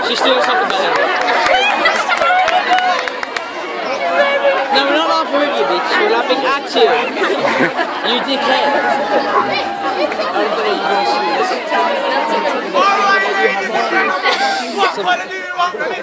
She's still something better. No, we're not laughing at you, bitch. We're laughing at you. You dickhead. I don't believe you're going to see this. What do you want from me?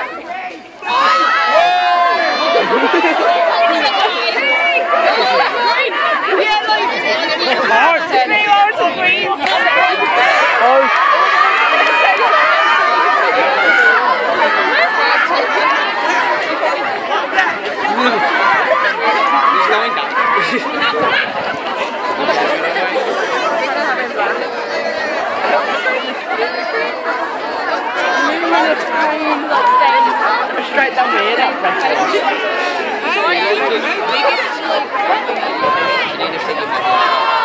He's going down. Straight down here, that You need to